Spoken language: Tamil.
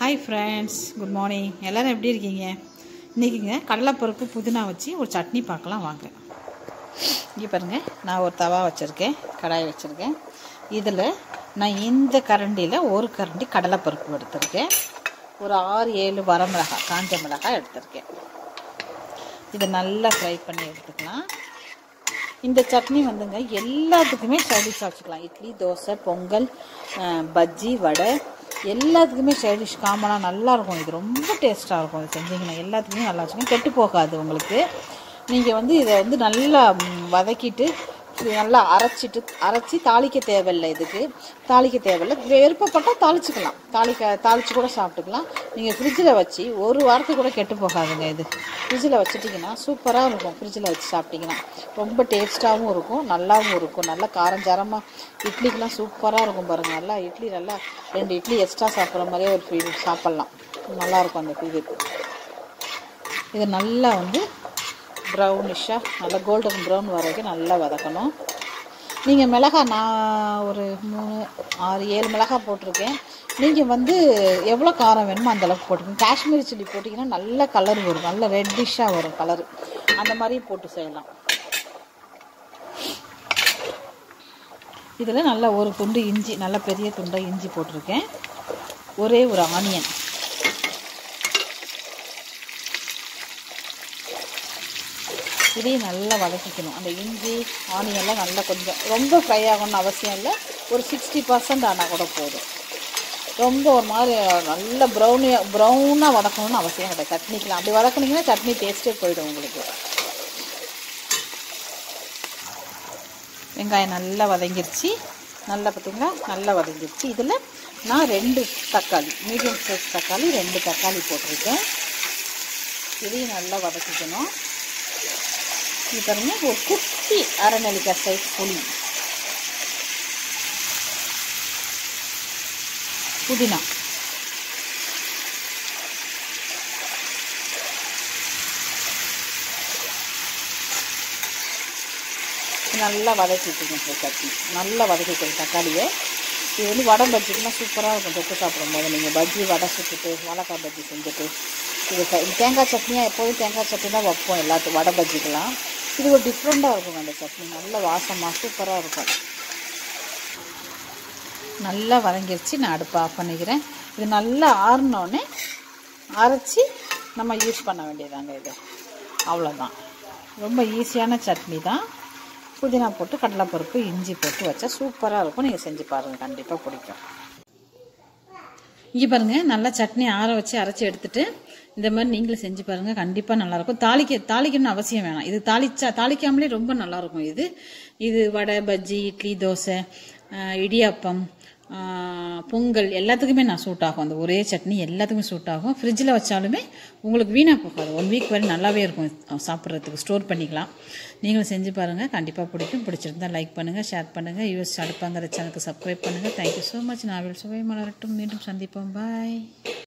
Hi friends, good morning. எல்லோரும் எப்படி இருக்கீங்க? இன்றைக்கிங்க கடலைப்பருப்பு புதினா வச்சு ஒரு சட்னி பார்க்கலாம் வாங்க. இங்கே பாருங்கள், நான் ஒரு தவா வச்சுருக்கேன், கடாய் வச்சுருக்கேன். இதில் நான் இந்த கரண்டியில் ஒரு கரண்டி கடலைப்பருப்பு எடுத்திருக்கேன். ஒரு 6-7 வரமிளகாய், காஞ்ச மிளகாய் எடுத்திருக்கேன். இதை நல்லா ஃப்ரை பண்ணி எடுத்துக்கலாம். இந்த சட்னி வந்துங்க எல்லாத்துக்குமே சைடிஷ் வச்சுக்கலாம். இட்லி, தோசை, பொங்கல், பஜ்ஜி, வடை எல்லாத்துக்குமே சைடிஷ் காமனாக நல்லாயிருக்கும். இது ரொம்ப டேஸ்ட்டாக இருக்கும். இது செஞ்சிங்கன்னா எல்லாத்துக்குமே நல்லா வச்சுக்கோங்க, கெட்டு போகாது உங்களுக்கு. நீங்கள் இதை நல்லா வதக்கிட்டு நல்லா அரைச்சி தாளிக்க தேவையில்லை. இதுக்கு தாளிக்க தேவையில்லை. விருப்பப்பட்டால் தாளிச்சிக்கலாம், தாளித்து கூட சாப்பிட்டுக்கலாம். நீங்கள் ஃப்ரிட்ஜில் வச்சு ஒரு வாரத்துக்கு கூட கெட்டு போகாதுங்க. இது ஃப்ரிட்ஜில் வச்சுட்டிங்கன்னா சூப்பராக இருக்கும். ஃப்ரிட்ஜில் வச்சு சாப்பிட்டிங்கன்னா ரொம்ப டேஸ்ட்டாகவும் இருக்கும், நல்லாவும் இருக்கும். நல்லா காரஞ்சாரமாக இட்லிக்கெலாம் சூப்பராக இருக்கும் பாருங்கள். நல்லா இட்லி, நல்லா 2 இட்லி எக்ஸ்ட்ரா சாப்பிட்ற மாதிரியே ஒரு ஃபீல் சாப்பிட்லாம். நல்லாயிருக்கும் அந்த ஃபீல். இது நல்லா ப்ரௌனிஷாக நல்லா கோல்டன் ப்ரௌன் வரைக்கும் நல்லா வதக்கணும். நீங்கள் மிளகாய், நான் ஒரு 3-6-7 மிளகாய் போட்டிருக்கேன். நீங்கள் எவ்வளோ காரம் வேணுமோ அந்தளவுக்கு போட்டுக்கணும். காஷ்மீரி சில்லி போட்டிங்கன்னா நல்ல கலர் வரும், நல்ல ரெட்டிஷாக வரும் கலரு. அந்த மாதிரியும் போட்டு செய்யலாம். இதில் நல்லா ஒரு துண்டு இஞ்சி, நல்ல பெரிய துண்டாக இஞ்சி போட்டிருக்கேன். ஒரே ஒரு ஆனியன், இதையும் நல்லா வதக்கிக்கணும். அந்த இஞ்சி ஆனியெல்லாம் நல்லா கொஞ்சம் ரொம்ப ஃப்ரை ஆகணும்னு அவசியம் இல்லை. ஒரு 60% ஆனால் கூட போதும். ரொம்ப ஒரு மாதிரி நல்ல ப்ரௌனாக வதக்கணும்னு அவசியம் கிடையாது சட்னிக்கலாம். அப்படி வதக்குனீங்கன்னா சட்னி டேஸ்ட்டே போயிடும் உங்களுக்கு. வெங்காயம் நல்லா வதங்கிருச்சு, நல்லா பார்த்திங்களா, நல்லா வதங்கிருச்சு. இதில் நான் 2 தக்காளி, மீடியம் சைஸ் தக்காளி 2 தக்காளி போட்டிருக்கேன். இதையும் நல்லா வதக்கிக்கணும். இது பாருங்க, ஒரு குட்டி அரைநெல்லிக்காய் சைஸ் புளி, புதினா, நல்லா வதக்கிக்கணும். சட்னி நல்லா வதக்கிக்கணும் தக்காளியை. இது வடை பஜ்ஜிக்குலாம் சூப்பராக இருக்கும். தொட்டு சாப்பிடும்போது நீங்கள் பஜ்ஜி வடை சுட்டுட்டு வாழைக்காய் பஜ்ஜி செஞ்சுட்டு இது தேங்காய் சட்னியாக எப்போதும் தேங்காய் சட்னி தான் வைப்போம் எல்லாத்துக்கும் வடை பஜ்ஜிக்கெலாம். இது ஒரு டிஃப்ரெண்ட்டாக இருக்கும் அந்த சட்னி, நல்ல வாசமாக சூப்பராக இருக்கும். நல்லா வதங்கிருச்சு. நான் அடுப்பை ஆஃப் பண்ணிக்கிறேன். இது நல்லா ஆறினோடனே அரைச்சி நம்ம யூஸ் பண்ண வேண்டியதாங்க. இது அவ்வளோதான், ரொம்ப ஈஸியான சட்னி தான். புதினா போட்டு கடலைப்பருப்பு இஞ்சி போட்டு வச்சா சூப்பராக இருக்கும். நீங்கள் செஞ்சு பாருங்கள், கண்டிப்பாக பிடிக்கும். இங்கே பாருங்கள், நல்லா சட்னி ஆற வச்சு அரைச்சி எடுத்துகிட்டு இந்த மாதிரி நீங்களும் செஞ்சு பாருங்கள், கண்டிப்பாக நல்லாயிருக்கும். தாளிக்கணும்னு அவசியம் வேணாம். இது தாளிக்காமலே ரொம்ப நல்லாயிருக்கும். இது வடை, பஜ்ஜி, இட்லி, தோசை, இடியாப்பம், பொங்கல் எல்லாத்துக்குமே சூட் ஆகும். அந்த ஒரே சட்னி எல்லாத்துக்குமே சூட் ஆகும். ஃப்ரிட்ஜில் வச்சாலுமே உங்களுக்கு வீணாக போகாது. 1 வீக் வரை நல்லாவே இருக்கும் சாப்பிட்றதுக்கு, ஸ்டோர் பண்ணிக்கலாம். நீங்களும் செஞ்சு பாருங்கள், கண்டிப்பாக பிடிக்கும். பிடிச்சிருந்தா லைக் பண்ணுங்கள், ஷேர் பண்ணுங்கள். யூஎஸ் அடுப்பாங்கிற சேனலுக்கு சப்ஸ்கிரைப் பண்ணுங்கள். Thank you so much. நான் சுவை மலரட்டும். மீண்டும் சந்திப்போம். பாய்.